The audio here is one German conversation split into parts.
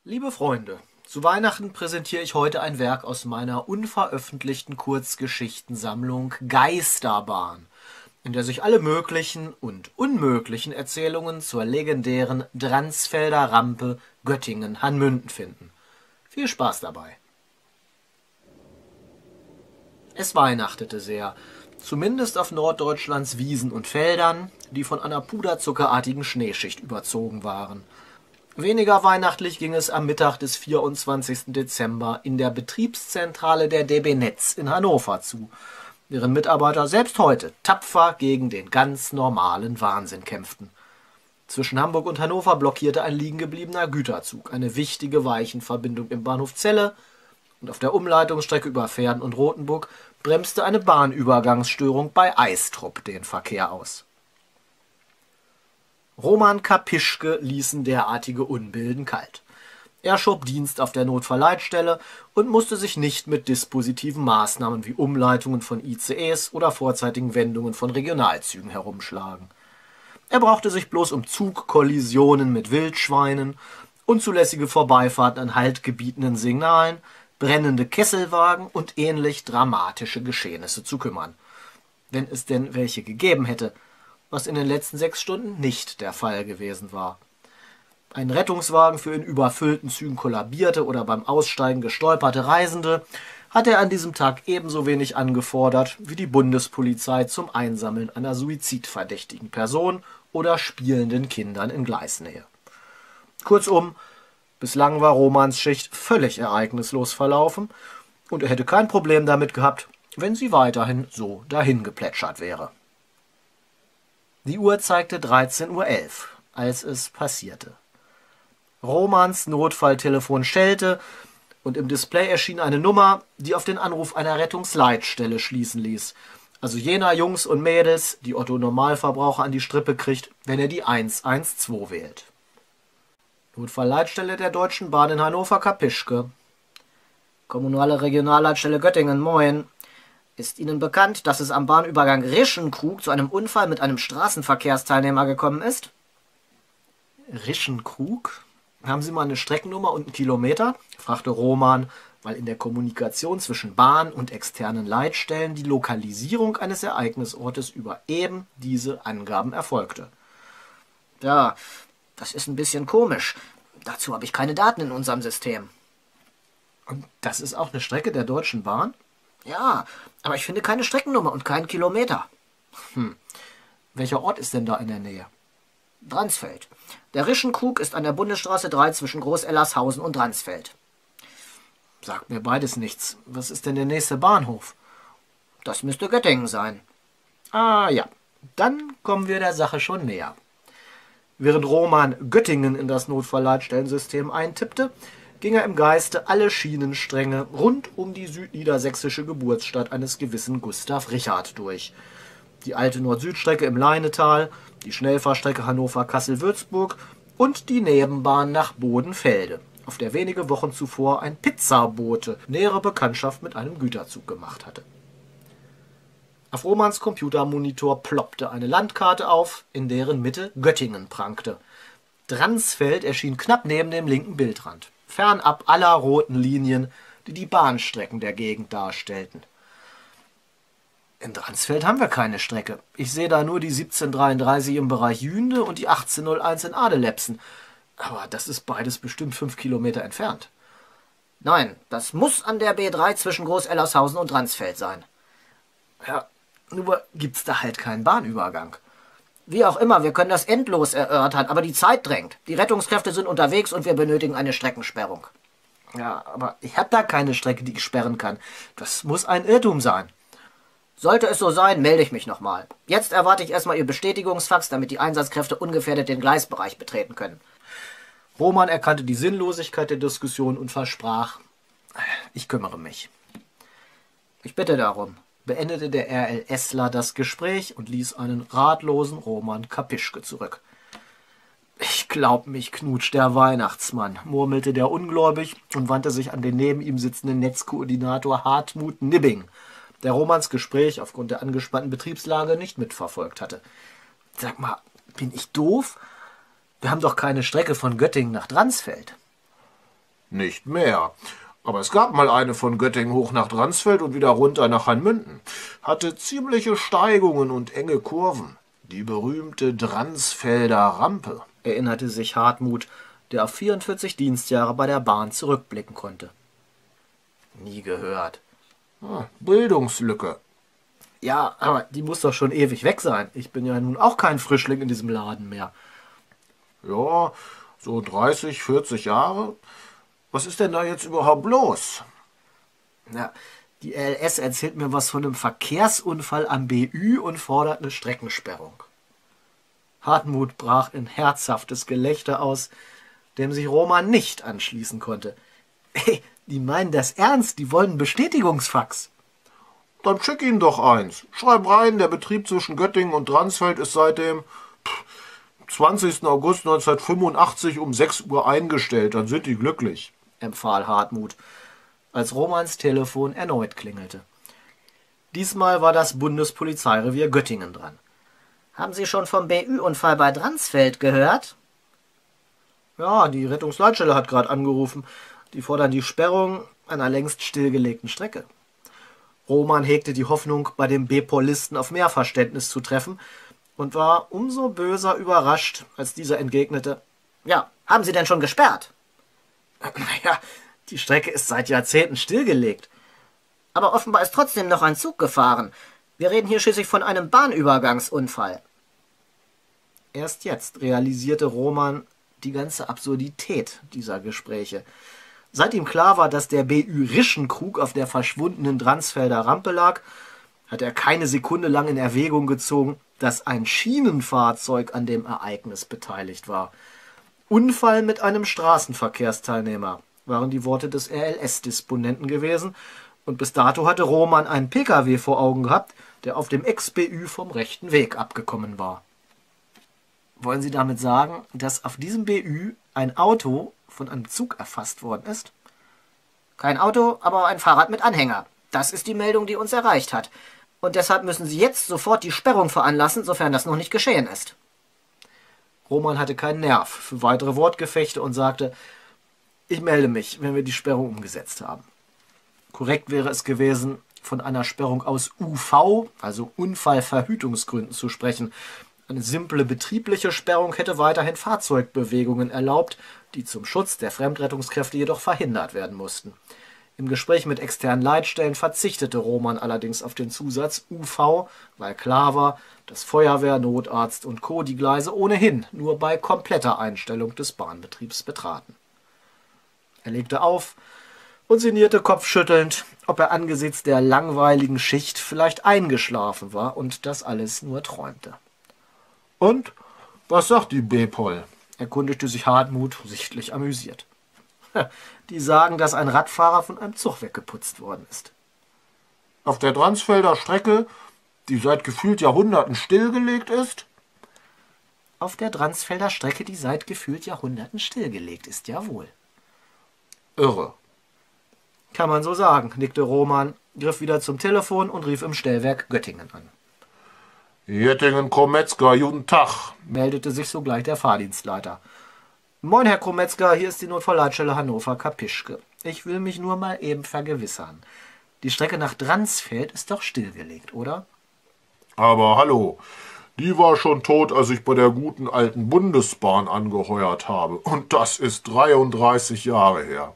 Liebe Freunde, zu Weihnachten präsentiere ich heute ein Werk aus meiner unveröffentlichten Kurzgeschichtensammlung Geisterbahn, in der sich alle möglichen und unmöglichen Erzählungen zur legendären Dransfelder Rampe Göttingen-Hanmünden finden. Viel Spaß dabei. Es weihnachtete sehr, zumindest auf Norddeutschlands Wiesen und Feldern, die von einer puderzuckerartigen Schneeschicht überzogen waren. Weniger weihnachtlich ging es am Mittag des 24. Dezember in der Betriebszentrale der DB Netz in Hannover zu, deren Mitarbeiter selbst heute tapfer gegen den ganz normalen Wahnsinn kämpften. Zwischen Hamburg und Hannover blockierte ein liegengebliebener Güterzug eine wichtige Weichenverbindung im Bahnhof Celle, und auf der Umleitungsstrecke über Verden und Rothenburg bremste eine Bahnübergangsstörung bei Eistrup den Verkehr aus. Roman Kapischke ließen derartige Unbilden kalt. Er schob Dienst auf der Notfallleitstelle und musste sich nicht mit dispositiven Maßnahmen wie Umleitungen von ICEs oder vorzeitigen Wendungen von Regionalzügen herumschlagen. Er brauchte sich bloß um Zugkollisionen mit Wildschweinen, unzulässige Vorbeifahrten an haltgebietenden Signalen, brennende Kesselwagen und ähnlich dramatische Geschehnisse zu kümmern. Wenn es denn welche gegeben hätte, was in den letzten 6 Stunden nicht der Fall gewesen war. Ein Rettungswagen für in überfüllten Zügen kollabierte oder beim Aussteigen gestolperte Reisende hatte er an diesem Tag ebenso wenig angefordert wie die Bundespolizei zum Einsammeln einer suizidverdächtigen Person oder spielenden Kindern in Gleisnähe. Kurzum, bislang war Romans Schicht völlig ereignislos verlaufen und er hätte kein Problem damit gehabt, wenn sie weiterhin so dahingeplätschert wäre. Die Uhr zeigte 13:11 Uhr, als es passierte. Romans Notfalltelefon schellte und im Display erschien eine Nummer, die auf den Anruf einer Rettungsleitstelle schließen ließ. Also jener Jungs und Mädels, die Otto Normalverbraucher an die Strippe kriegt, wenn er die 112 wählt. Notfallleitstelle der Deutschen Bahn in Hannover Kapischke. Kommunale Regionalleitstelle Göttingen, moin. Ist Ihnen bekannt, dass es am Bahnübergang Rischenkrug zu einem Unfall mit einem Straßenverkehrsteilnehmer gekommen ist? Rischenkrug? Haben Sie mal eine Streckennummer und einen Kilometer? Fragte Roman, weil in der Kommunikation zwischen Bahn und externen Leitstellen die Lokalisierung eines Ereignisortes über eben diese Angaben erfolgte. Ja, das ist ein bisschen komisch. Dazu habe ich keine Daten in unserem System. Und das ist auch eine Strecke der Deutschen Bahn? Ja, aber ich finde keine Streckennummer und keinen Kilometer. Welcher Ort ist denn da in der Nähe? Dransfeld. Der Rischenkrug ist an der Bundesstraße 3 zwischen Groß-Ellershausen und Dransfeld. Sagt mir beides nichts. Was ist denn der nächste Bahnhof? Das müsste Göttingen sein. Ah ja, dann kommen wir der Sache schon näher. Während Roman Göttingen in das Notfallleitstellensystem eintippte, ging er im Geiste alle Schienenstränge rund um die südniedersächsische Geburtsstadt eines gewissen Gustav Richard durch. Die alte Nord-Süd-Strecke im Leinetal, die Schnellfahrstrecke Hannover-Kassel-Würzburg und die Nebenbahn nach Bodenfelde, auf der wenige Wochen zuvor ein Pizzabote nähere Bekanntschaft mit einem Güterzug gemacht hatte. Auf Romans Computermonitor ploppte eine Landkarte auf, in deren Mitte Göttingen prangte. Dransfeld erschien knapp neben dem linken Bildrand, fernab aller roten Linien, die die Bahnstrecken der Gegend darstellten. In Dransfeld haben wir keine Strecke. Ich sehe da nur die 1733 im Bereich Jünde und die 1801 in Adelepsen. Aber das ist beides bestimmt 5 Kilometer entfernt. Nein, das muss an der B3 zwischen Groß-Ellershausen und Dransfeld sein. Ja, nur gibt's da halt keinen Bahnübergang. Wie auch immer, wir können das endlos erörtern, aber die Zeit drängt. Die Rettungskräfte sind unterwegs und wir benötigen eine Streckensperrung. Ja, aber ich habe da keine Strecke, die ich sperren kann. Das muss ein Irrtum sein. Sollte es so sein, melde ich mich nochmal. Jetzt erwarte ich erstmal Ihr Bestätigungsfax, damit die Einsatzkräfte ungefährdet den Gleisbereich betreten können. Roman erkannte die Sinnlosigkeit der Diskussion und versprach, ich kümmere mich. Ich bitte darum, beendete der RLSler das Gespräch und ließ einen ratlosen Roman Kapischke zurück. Ich glaub, mich knutscht der Weihnachtsmann, murmelte der ungläubig und wandte sich an den neben ihm sitzenden Netzkoordinator Hartmut Nibbing, der Romans Gespräch aufgrund der angespannten Betriebslage nicht mitverfolgt hatte. Sag mal, bin ich doof? Wir haben doch keine Strecke von Göttingen nach Dransfeld. Nicht mehr. Aber es gab mal eine von Göttingen hoch nach Dransfeld und wieder runter nach Hanmünden. Hatte ziemliche Steigungen und enge Kurven. Die berühmte Dransfelder Rampe, erinnerte sich Hartmut, der auf 44 Dienstjahre bei der Bahn zurückblicken konnte. Nie gehört. Bildungslücke. Ja, aber die muss doch schon ewig weg sein. Ich bin ja nun auch kein Frischling in diesem Laden mehr. Ja, so 30, 40 Jahre. Was ist denn da jetzt überhaupt los? Na, die LS erzählt mir was von einem Verkehrsunfall am BÜ und fordert eine Streckensperrung. Hartmut brach in herzhaftes Gelächter aus, dem sich Roman nicht anschließen konnte. Hey, die meinen das ernst, die wollen Bestätigungsfax. Dann schick ihnen doch eins. Schreib rein, der Betrieb zwischen Göttingen und Dransfeld ist seit dem 20. August 1985 um 6 Uhr eingestellt. Dann sind die glücklich, empfahl Hartmut, als Romans Telefon erneut klingelte. Diesmal war das Bundespolizeirevier Göttingen dran. Haben Sie schon vom BÜ-Unfall bei Dransfeld gehört? Ja, die Rettungsleitstelle hat gerade angerufen. Die fordern die Sperrung einer längst stillgelegten Strecke. Roman hegte die Hoffnung, bei dem B-Polisten auf mehr Verständnis zu treffen und war umso böser überrascht, als dieser entgegnete: Ja, haben Sie denn schon gesperrt? Naja, die Strecke ist seit Jahrzehnten stillgelegt. Aber offenbar ist trotzdem noch ein Zug gefahren. Wir reden hier schließlich von einem Bahnübergangsunfall. Erst jetzt realisierte Roman die ganze Absurdität dieser Gespräche. Seit ihm klar war, dass der BÜ Rischenkrug auf der verschwundenen Dransfelder Rampe lag, hat er keine Sekunde lang in Erwägung gezogen, dass ein Schienenfahrzeug an dem Ereignis beteiligt war. Unfall mit einem Straßenverkehrsteilnehmer waren die Worte des RLS-Disponenten gewesen, und bis dato hatte Roman einen Pkw vor Augen gehabt, der auf dem Ex-BÜ vom rechten Weg abgekommen war. Wollen Sie damit sagen, dass auf diesem BÜ ein Auto von einem Zug erfasst worden ist? Kein Auto, aber ein Fahrrad mit Anhänger. Das ist die Meldung, die uns erreicht hat. Und deshalb müssen Sie jetzt sofort die Sperrung veranlassen, sofern das noch nicht geschehen ist. Roman hatte keinen Nerv für weitere Wortgefechte und sagte: Ich melde mich, wenn wir die Sperrung umgesetzt haben. Korrekt wäre es gewesen, von einer Sperrung aus UV, also Unfallverhütungsgründen, zu sprechen. Eine simple betriebliche Sperrung hätte weiterhin Fahrzeugbewegungen erlaubt, die zum Schutz der Fremdrettungskräfte jedoch verhindert werden mussten. Im Gespräch mit externen Leitstellen verzichtete Roman allerdings auf den Zusatz UV, weil klar war, dass Feuerwehr, Notarzt und Co. die Gleise ohnehin nur bei kompletter Einstellung des Bahnbetriebs betraten. Er legte auf und sinnierte kopfschüttelnd, ob er angesichts der langweiligen Schicht vielleicht eingeschlafen war und das alles nur träumte. Und? Was sagt die B-Pol? Erkundigte sich Hartmut, sichtlich amüsiert. Die sagen, dass ein Radfahrer von einem Zug weggeputzt worden ist. Auf der Dransfelder Strecke, die seit gefühlt Jahrhunderten stillgelegt ist? Auf der Dransfelder Strecke, die seit gefühlt Jahrhunderten stillgelegt ist, jawohl. Irre. Kann man so sagen, nickte Roman, griff wieder zum Telefon und rief im Stellwerk Göttingen an. Jettingen-Krometzger, guten Tag, meldete sich sogleich der Fahrdienstleiter. Moin, Herr Krometzger, hier ist die Notfallleitstelle Hannover-Kapischke. Ich will mich nur mal eben vergewissern. Die Strecke nach Dransfeld ist doch stillgelegt, oder? Aber hallo, die war schon tot, als ich bei der guten alten Bundesbahn angeheuert habe. Und das ist 33 Jahre her.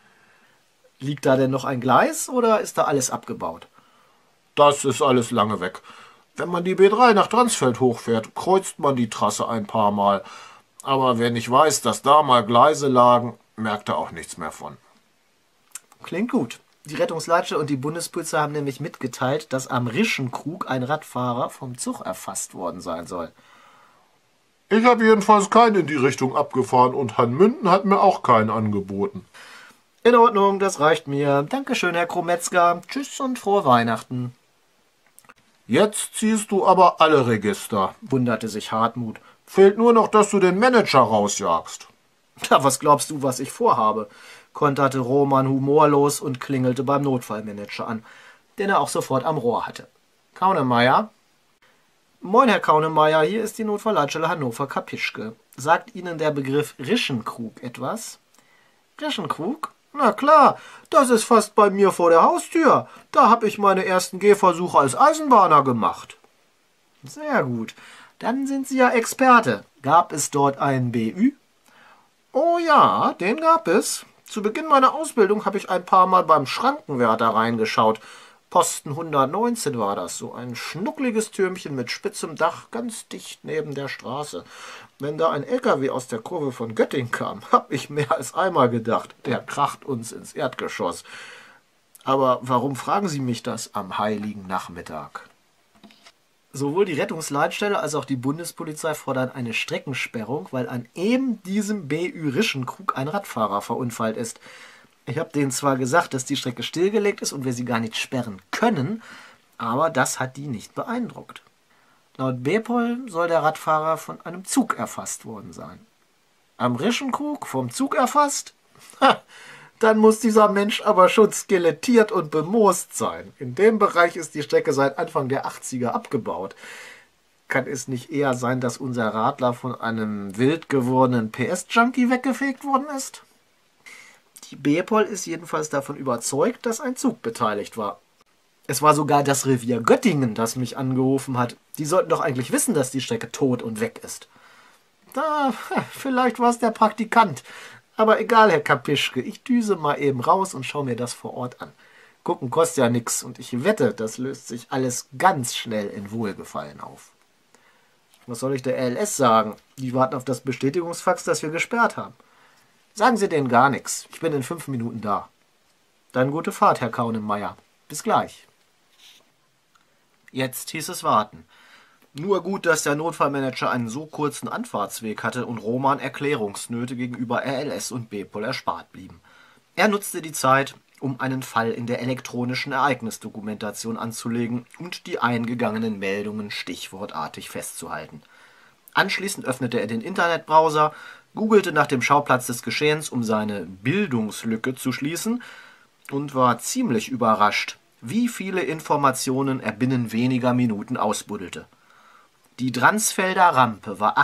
Liegt da denn noch ein Gleis oder ist da alles abgebaut? Das ist alles lange weg. Wenn man die B3 nach Dransfeld hochfährt, kreuzt man die Trasse ein paar Mal. Aber wer nicht weiß, dass da mal Gleise lagen, merkt er auch nichts mehr von. Klingt gut. Die Rettungsleitstelle und die Bundespolizei haben nämlich mitgeteilt, dass am Rischenkrug ein Radfahrer vom Zug erfasst worden sein soll. Ich habe jedenfalls keinen in die Richtung abgefahren und Hanmünden hat mir auch keinen angeboten. In Ordnung, das reicht mir. Dankeschön, Herr Krometzger. Tschüss und frohe Weihnachten. Jetzt ziehst du aber alle Register, wunderte sich Hartmut. Fehlt nur noch, dass du den Manager rausjagst. Ja, was glaubst du, was ich vorhabe? Konterte Roman humorlos und klingelte beim Notfallmanager an, den er auch sofort am Rohr hatte. Kaunemeyer? Moin, Herr Kaunemeyer, hier ist die Notfallleitstelle Hannover-Kapischke. Sagt Ihnen der Begriff Rischenkrug etwas? Reschenkrug? Na klar, das ist fast bei mir vor der Haustür. Da habe ich meine ersten Gehversuche als Eisenbahner gemacht. Sehr gut. Dann sind Sie ja Experte. Gab es dort einen BÜ? Oh ja, den gab es. Zu Beginn meiner Ausbildung habe ich ein paar Mal beim Schrankenwärter reingeschaut. Posten 119 war das, so ein schnuckliges Türmchen mit spitzem Dach, ganz dicht neben der Straße. Wenn da ein LKW aus der Kurve von Göttingen kam, habe ich mehr als einmal gedacht, der kracht uns ins Erdgeschoss. Aber warum fragen Sie mich das am heiligen Nachmittag? Sowohl die Rettungsleitstelle als auch die Bundespolizei fordern eine Streckensperrung, weil an eben diesem BÜ Rischenkrug ein Radfahrer verunfallt ist. Ich habe denen zwar gesagt, dass die Strecke stillgelegt ist und wir sie gar nicht sperren können, aber das hat die nicht beeindruckt. Laut Bepol soll der Radfahrer von einem Zug erfasst worden sein. Am Rischenkrug vom Zug erfasst? Ha, dann muss dieser Mensch aber schon skelettiert und bemoost sein. In dem Bereich ist die Strecke seit Anfang der 80er abgebaut. Kann es nicht eher sein, dass unser Radler von einem wild gewordenen PS-Junkie weggefegt worden ist? Die Bepol ist jedenfalls davon überzeugt, dass ein Zug beteiligt war. Es war sogar das Revier Göttingen, das mich angerufen hat. Die sollten doch eigentlich wissen, dass die Strecke tot und weg ist. Da, vielleicht war es der Praktikant. Aber egal, Herr Kapischke, ich düse mal eben raus und schaue mir das vor Ort an. Gucken kostet ja nichts und ich wette, das löst sich alles ganz schnell in Wohlgefallen auf. Was soll ich der LS sagen? Die warten auf das Bestätigungsfax, das wir gesperrt haben. Sagen Sie denen gar nichts. Ich bin in 5 Minuten da. Dann gute Fahrt, Herr Kaunemeyer. Bis gleich. Jetzt hieß es warten. Nur gut, dass der Notfallmanager einen so kurzen Anfahrtsweg hatte und Roman Erklärungsnöte gegenüber RLS und Bepol erspart blieben. Er nutzte die Zeit, um einen Fall in der elektronischen Ereignisdokumentation anzulegen und die eingegangenen Meldungen stichwortartig festzuhalten. Anschließend öffnete er den Internetbrowser, googelte nach dem Schauplatz des Geschehens, um seine Bildungslücke zu schließen, und war ziemlich überrascht, wie viele Informationen er binnen weniger Minuten ausbuddelte. Die Dransfelder Rampe war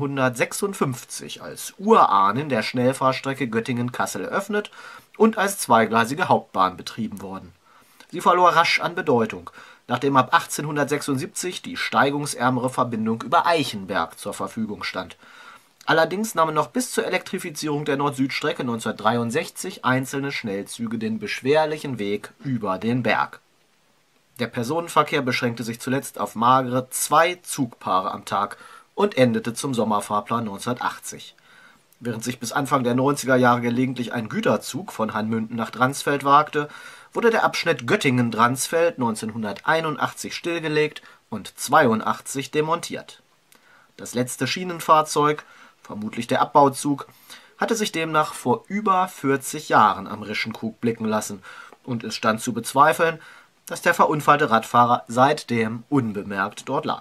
1856 als Urahnen der Schnellfahrstrecke Göttingen-Kassel eröffnet und als zweigleisige Hauptbahn betrieben worden. Sie verlor rasch an Bedeutung, nachdem ab 1876 die steigungsärmere Verbindung über Eichenberg zur Verfügung stand. Allerdings nahmen noch bis zur Elektrifizierung der Nord-Süd-Strecke 1963 einzelne Schnellzüge den beschwerlichen Weg über den Berg. Der Personenverkehr beschränkte sich zuletzt auf magere 2 Zugpaare am Tag und endete zum Sommerfahrplan 1980. Während sich bis Anfang der 90er Jahre gelegentlich ein Güterzug von Hanmünden nach Dransfeld wagte, wurde der Abschnitt Göttingen-Dransfeld 1981 stillgelegt und 1982 demontiert. Das letzte Schienenfahrzeug, vermutlich der Abbauzug, hatte sich demnach vor über 40 Jahren am Rischenkrug blicken lassen und es stand zu bezweifeln, dass der verunfallte Radfahrer seitdem unbemerkt dort lag.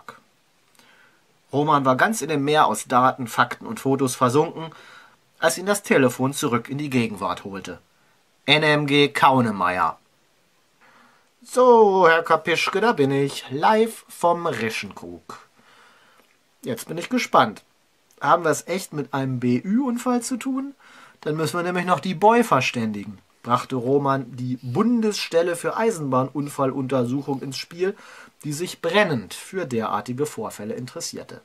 Roman war ganz in dem Meer aus Daten, Fakten und Fotos versunken, als ihn das Telefon zurück in die Gegenwart holte. NMG Kaunemeyer. So, Herr Kapischke, da bin ich, live vom Rischenkrug. Jetzt bin ich gespannt. Haben wir es echt mit einem BÜ-Unfall zu tun? Dann müssen wir nämlich noch die BOI verständigen, brachte Roman die Bundesstelle für Eisenbahnunfalluntersuchung ins Spiel, die sich brennend für derartige Vorfälle interessierte.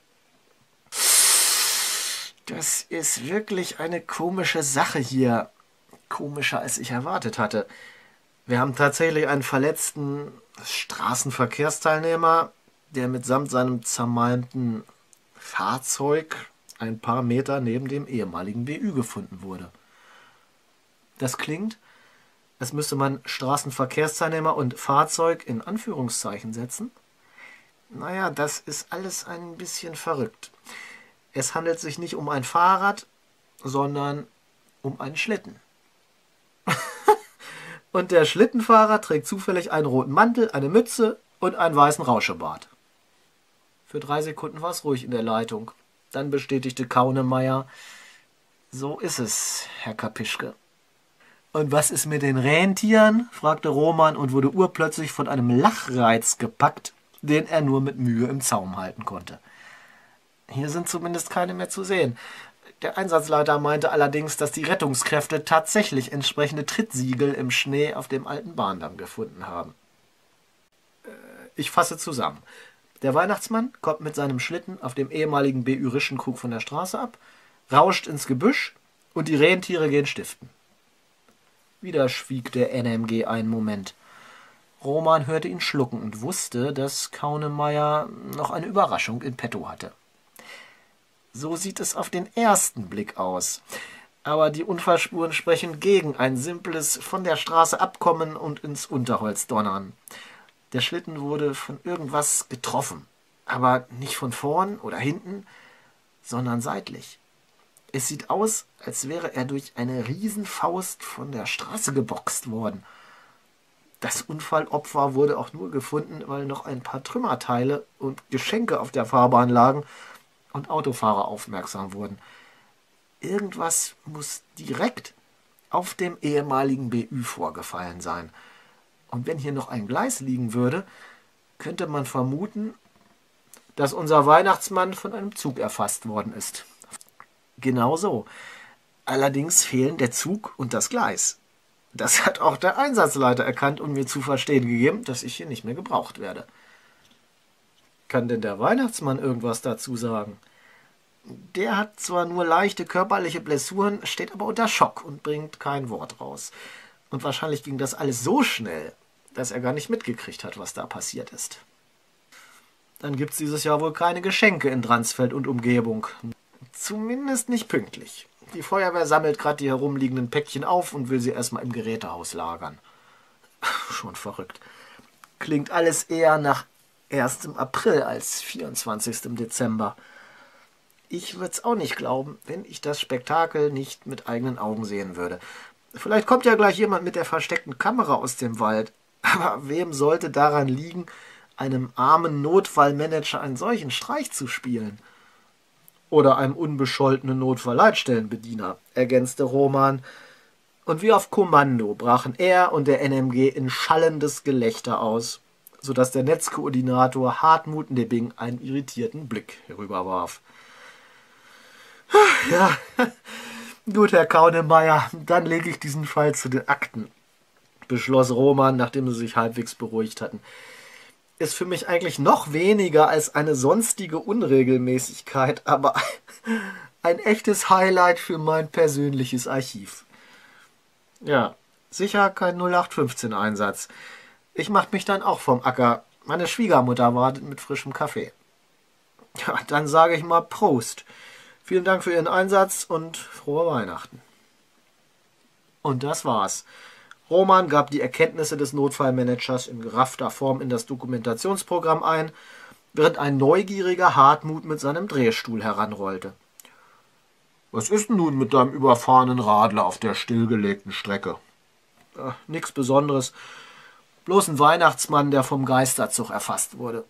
Das ist wirklich eine komische Sache hier. Komischer, als ich erwartet hatte. Wir haben tatsächlich einen verletzten Straßenverkehrsteilnehmer, der mitsamt seinem zermalmten Fahrzeug ein paar Meter neben dem ehemaligen BÜ gefunden wurde. Das klingt, als müsste man Straßenverkehrsteilnehmer und Fahrzeug in Anführungszeichen setzen. Naja, das ist alles ein bisschen verrückt. Es handelt sich nicht um ein Fahrrad, sondern um einen Schlitten. Und der Schlittenfahrer trägt zufällig einen roten Mantel, eine Mütze und einen weißen Rauschebart. Für 3 Sekunden war es ruhig in der Leitung. Dann bestätigte Kaunemeyer: So ist es, Herr Kapischke. Und was ist mit den Rentieren? Fragte Roman und wurde urplötzlich von einem Lachreiz gepackt, den er nur mit Mühe im Zaum halten konnte. Hier sind zumindest keine mehr zu sehen. Der Einsatzleiter meinte allerdings, dass die Rettungskräfte tatsächlich entsprechende Trittsiegel im Schnee auf dem alten Bahndamm gefunden haben. Ich fasse zusammen. Der Weihnachtsmann kommt mit seinem Schlitten auf dem ehemaligen BÜ Rischenkrug von der Straße ab, rauscht ins Gebüsch und die Rentiere gehen stiften. Wieder schwieg der NMG einen Moment. Roman hörte ihn schlucken und wusste, dass Kaunemeyer noch eine Überraschung in petto hatte. So sieht es auf den ersten Blick aus. Aber die Unfallspuren sprechen gegen ein simples von der Straße abkommen und ins Unterholz donnern. Der Schlitten wurde von irgendwas getroffen, aber nicht von vorn oder hinten, sondern seitlich. Es sieht aus, als wäre er durch eine Riesenfaust von der Straße geboxt worden. Das Unfallopfer wurde auch nur gefunden, weil noch ein paar Trümmerteile und Geschenke auf der Fahrbahn lagen und Autofahrer aufmerksam wurden. Irgendwas muss direkt auf dem ehemaligen BÜ vorgefallen sein. Und wenn hier noch ein Gleis liegen würde, könnte man vermuten, dass unser Weihnachtsmann von einem Zug erfasst worden ist. Genau so. Allerdings fehlen der Zug und das Gleis. Das hat auch der Einsatzleiter erkannt und mir zu verstehen gegeben, dass ich hier nicht mehr gebraucht werde. Kann denn der Weihnachtsmann irgendwas dazu sagen? Der hat zwar nur leichte körperliche Blessuren, steht aber unter Schock und bringt kein Wort raus. Und wahrscheinlich ging das alles so schnell, dass er gar nicht mitgekriegt hat, was da passiert ist. Dann gibt's dieses Jahr wohl keine Geschenke in Dransfeld und Umgebung. Zumindest nicht pünktlich. Die Feuerwehr sammelt gerade die herumliegenden Päckchen auf und will sie erstmal im Gerätehaus lagern. Schon verrückt. Klingt alles eher nach 1. April als 24. Dezember. Ich würde es auch nicht glauben, wenn ich das Spektakel nicht mit eigenen Augen sehen würde. Vielleicht kommt ja gleich jemand mit der versteckten Kamera aus dem Wald. Aber wem sollte daran liegen, einem armen Notfallmanager einen solchen Streich zu spielen? Oder einem unbescholtenen Notfallleitstellenbediener, ergänzte Roman. Und wie auf Kommando brachen er und der NMG in schallendes Gelächter aus, sodass der Netzkoordinator Hartmut Nibbing einen irritierten Blick herüberwarf. Ja, gut, Herr Kaunemeyer, dann lege ich diesen Fall zu den Akten, beschloss Roman, nachdem sie sich halbwegs beruhigt hatten. Ist für mich eigentlich noch weniger als eine sonstige Unregelmäßigkeit, aber ein echtes Highlight für mein persönliches Archiv. Ja, sicher kein 0815-Einsatz. Ich mach mich dann auch vom Acker. Meine Schwiegermutter wartet mit frischem Kaffee. Ja, dann sage ich mal Prost. Vielen Dank für Ihren Einsatz und frohe Weihnachten. Und das war's. Roman gab die Erkenntnisse des Notfallmanagers in geraffter Form in das Dokumentationsprogramm ein, während ein neugieriger Hartmut mit seinem Drehstuhl heranrollte. Was ist denn nun mit deinem überfahrenen Radler auf der stillgelegten Strecke? Nichts Besonderes. Bloß ein Weihnachtsmann, der vom Geisterzug erfasst wurde.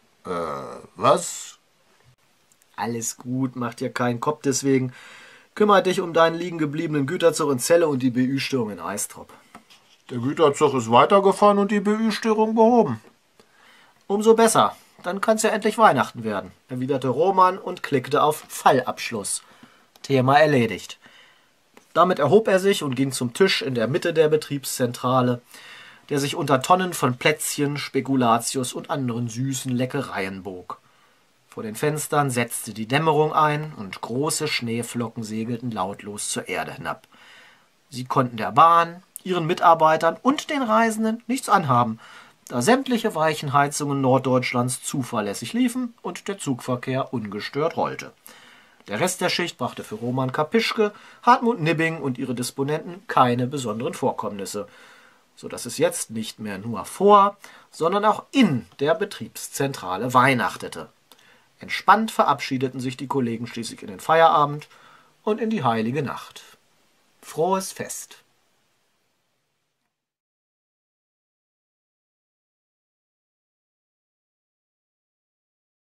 Was? Alles gut, mach dir keinen Kopf deswegen. Kümmere dich um deinen liegen gebliebenen Güterzug in Celle und die BÜ-Störung in Eistrop. Der Güterzug ist weitergefahren und die BÜ-Störung behoben. Umso besser. Dann kann's ja endlich Weihnachten werden, erwiderte Roman und klickte auf Fallabschluss. Thema erledigt. Damit erhob er sich und ging zum Tisch in der Mitte der Betriebszentrale, der sich unter Tonnen von Plätzchen, Spekulatius und anderen süßen Leckereien bog. Vor den Fenstern setzte die Dämmerung ein und große Schneeflocken segelten lautlos zur Erde hinab. Sie konnten der Bahn, ihren Mitarbeitern und den Reisenden nichts anhaben, da sämtliche Weichenheizungen Norddeutschlands zuverlässig liefen und der Zugverkehr ungestört rollte. Der Rest der Schicht brachte für Roman Kapischke, Hartmut Nibbing und ihre Disponenten keine besonderen Vorkommnisse, so dass es jetzt nicht mehr nur vor, sondern auch in der Betriebszentrale weihnachtete. Entspannt verabschiedeten sich die Kollegen schließlich in den Feierabend und in die heilige Nacht. Frohes Fest!